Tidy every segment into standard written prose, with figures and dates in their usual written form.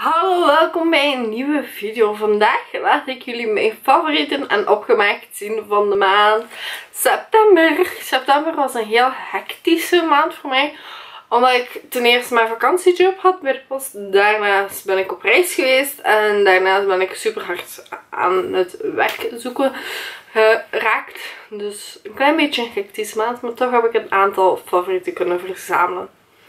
Hallo, welkom bij een nieuwe video. Vandaag laat ik jullie mijn favorieten en opgemaakt zien van de maand september. September was een heel hectische maand voor mij. Omdat ik ten eerste mijn vakantiejob had bij de post. Daarnaast ben ik op reis geweest. En daarnaast ben ik super hard aan het werk zoeken geraakt. Dus een klein beetje een hectische maand. Maar toch heb ik een aantal favorieten kunnen verzamelen.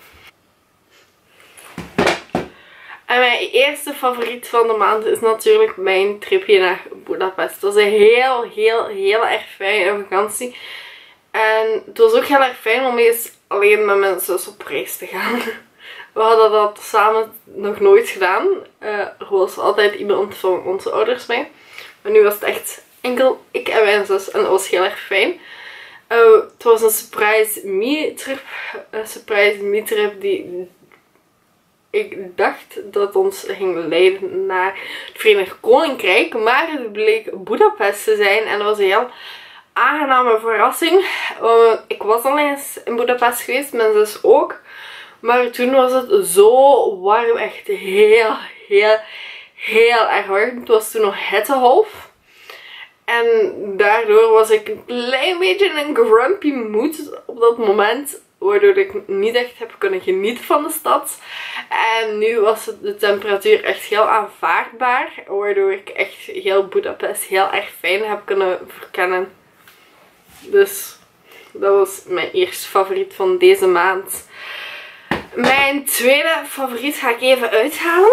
En mijn eerste favoriet van de maand is natuurlijk mijn tripje naar Budapest. Het was een heel erg fijne vakantie. En het was ook heel erg fijn om eens alleen met mijn zus op reis te gaan. We hadden dat samen nog nooit gedaan. Er was altijd iemand van onze ouders bij. Maar nu was het echt enkel ik en mijn zus. En dat was heel erg fijn. Het was een surprise me-trip. Een surprise me-trip die ik dacht dat ons ging leiden naar het Verenigd Koninkrijk. Maar het bleek Budapest te zijn. En dat was een heel aangename verrassing. Ik was al eens in Budapest geweest. Mijn zus ook. Maar toen was het zo warm. Echt heel erg warm. Het was toen nog hittegolf. En daardoor was ik een klein beetje in een grumpy mood op dat moment. Waardoor ik niet echt heb kunnen genieten van de stad. En nu was de temperatuur echt heel aanvaardbaar. Waardoor ik echt heel Budapest heel erg fijn heb kunnen verkennen. Dus dat was mijn eerste favoriet van deze maand. Mijn tweede favoriet ga ik even uithalen.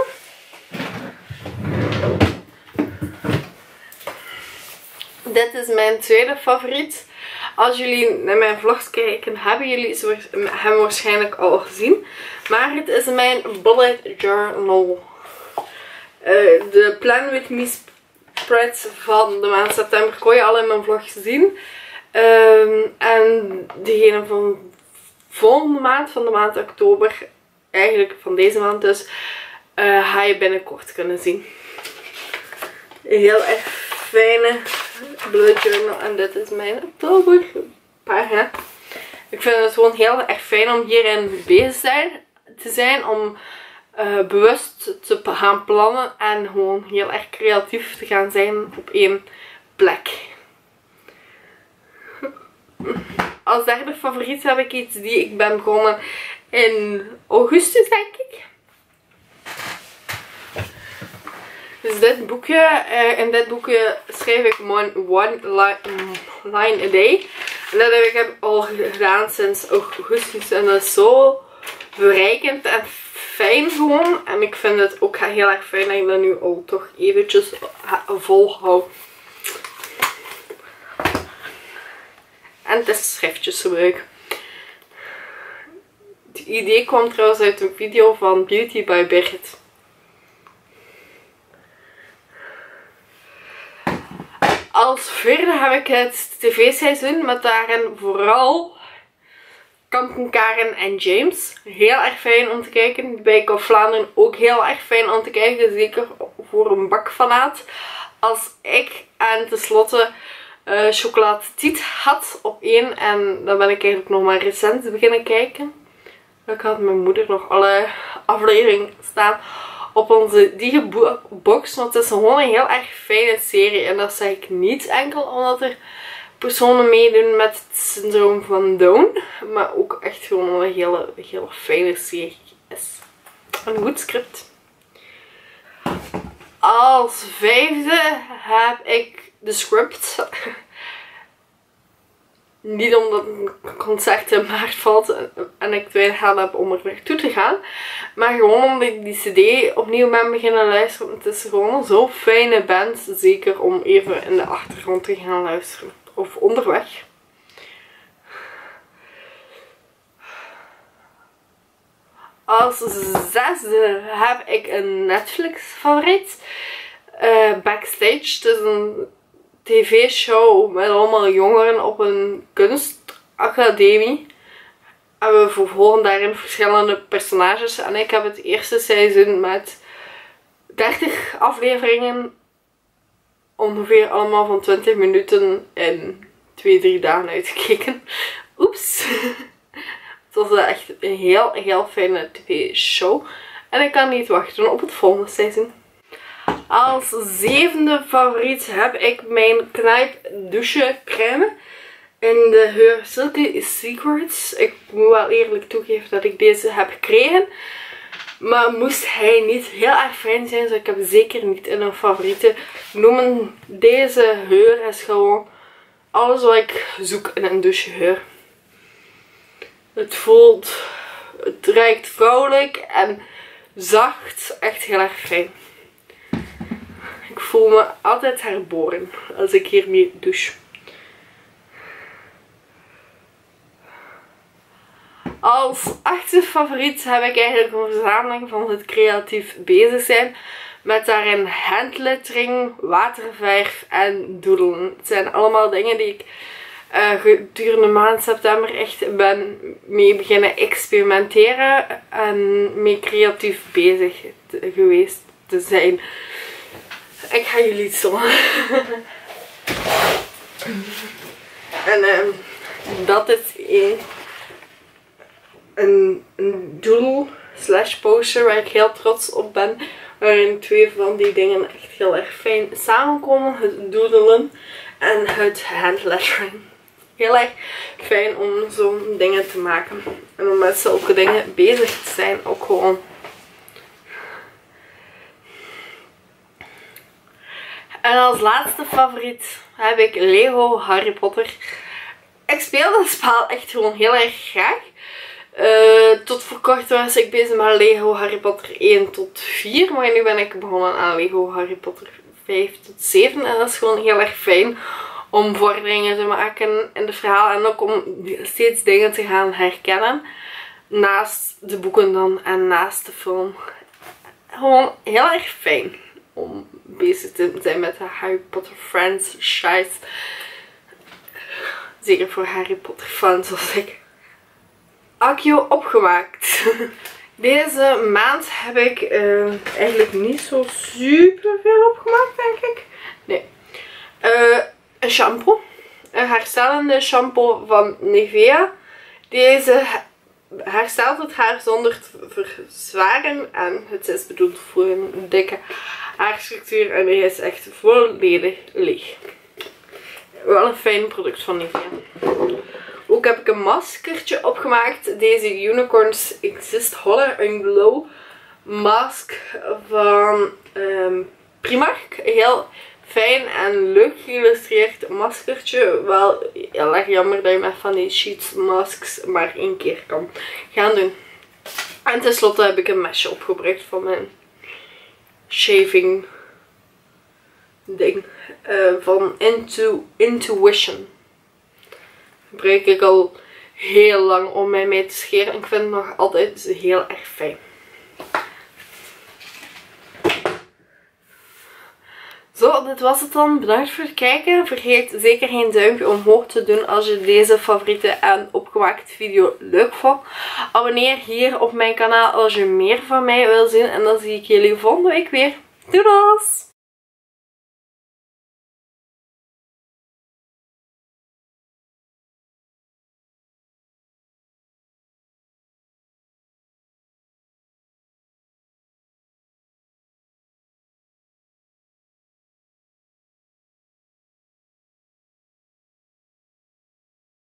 Dit is mijn tweede favoriet. Als jullie naar mijn vlogs kijken, hebben jullie hem waarschijnlijk al gezien. Maar het is mijn bullet journal. De Plan With Me spread van de maand september kon je al in mijn vlog zien. En degene van volgende maand, van de maand oktober, eigenlijk van deze maand dus, ga je binnenkort kunnen zien. Een heel erg fijne bullet journal. En dit is mijn oktoberpagina. Ik vind het gewoon heel erg fijn om hierin bezig te zijn. Om bewust te gaan plannen. En gewoon heel erg creatief te gaan zijn op één plek. Als derde favoriet heb ik iets die ik ben begonnen in augustus, denk ik. Dus dit boekje, in dit boekje schrijf ik one line a day. En dat heb ik al gedaan sinds augustus. En dat is zo verrijkend en fijn gewoon. En ik vind het ook heel erg fijn dat ik dat nu al toch eventjes volhoud. En het is schriftjesgebruik. Het idee kwam trouwens uit een video van Beauty by Birgit. Als vierde heb ik het tv-seizoen met daarin vooral Kampen Karen en James. Heel erg fijn om te kijken. Bij Of Vlaanderen ook heel erg fijn om te kijken. Zeker voor een bakfanaat als ik. En tenslotte Chocolade Tiet had op 1. En dan ben ik eigenlijk nog maar recent beginnen kijken. Ik had mijn moeder nog alle afleveringen staan op onze digibox. Want het is gewoon een heel erg fijne serie. En dat zeg ik niet enkel omdat er personen meedoen met het syndroom van Down. Maar ook echt gewoon een hele fijne serie is. Een goed script. Als vijfde heb ik The Script. Niet omdat een concert in maart valt en ik twijfel gehad heb om er naartoe te gaan. Maar gewoon omdat ik die cd opnieuw ben beginnen luisteren. Het is gewoon zo'n fijne band. Zeker om even in de achtergrond te gaan luisteren. Of onderweg. Als zesde heb ik een Netflix favoriet. Backstage. Het is een tv-show met allemaal jongeren op een kunstacademie. En we vervolgen daarin verschillende personages. En ik heb het eerste seizoen met 30 afleveringen. Ongeveer allemaal van 20 minuten in 2-3 dagen uitgekeken. Oeps. Het was echt een heel fijne tv-show. En ik kan niet wachten op het volgende seizoen. Als zevende favoriet heb ik mijn Knijp douche crème in de geur Silky Secrets. Ik moet wel eerlijk toegeven dat ik deze heb gekregen. Maar moest hij niet heel erg fijn zijn, zou ik hem zeker niet in een favoriete noemen. Deze geur is gewoon alles wat ik zoek in een douchegeur. Het ruikt vrouwelijk en zacht. Echt heel erg fijn. Ik voel me altijd herboren als ik hiermee douche. Als achtste favoriet heb ik eigenlijk een verzameling van het creatief bezig zijn. Met daarin handlettering, waterverf en doodelen. Het zijn allemaal dingen die ik gedurende maand september echt ben mee beginnen experimenteren. En mee creatief bezig geweest te zijn. Ik ga jullie iets tonen. En dat is een doodle slash poster waar ik heel trots op ben. Waarin twee van die dingen echt heel erg fijn samenkomen. Het doodelen en het handlettering. Heel erg fijn om zo'n dingen te maken. En om met zulke dingen bezig te zijn ook gewoon. En als laatste favoriet heb ik Lego Harry Potter. Ik speel dat spel echt gewoon heel erg graag. Tot voor kort was ik bezig met Lego Harry Potter 1 tot 4. Maar nu ben ik begonnen aan Lego Harry Potter 5 tot 7. En dat is gewoon heel erg fijn om vorderingen te maken in het verhaal. En ook om steeds dingen te gaan herkennen. Naast de boeken dan en naast de film. Gewoon heel erg fijn om bezig te zijn met de Harry Potter franchise. Zeker voor Harry Potter fans zoals ik. Accio opgemaakt. Deze maand heb ik eigenlijk niet zo super veel opgemaakt, denk ik. Nee. Een shampoo. Een herstellende shampoo van Nivea. Deze herstelt het haar zonder te verzwaren. En het is bedoeld voor een dikke haarstructuur. En hij is echt volledig leeg. Wel een fijn product van Nivea. Ook heb ik een maskertje opgemaakt. Deze Unicorns Exist Holler and Glow mask van Primark. Heel fijn en leuk geïllustreerd maskertje. Wel heel erg jammer dat je met van die sheets masks maar 1 keer kan gaan doen. En tenslotte heb ik een mesje opgebruikt van mijn shaving ding. Van Intuition. Gebruik ik al heel lang om mij mee te scheren. Ik vind het nog altijd heel erg fijn. Zo, dit was het dan. Bedankt voor het kijken. Vergeet zeker geen duimpje omhoog te doen als je deze favoriete en opgemaakte video leuk vond. Abonneer hier op mijn kanaal als je meer van mij wil zien. En dan zie ik jullie volgende week weer. Doei!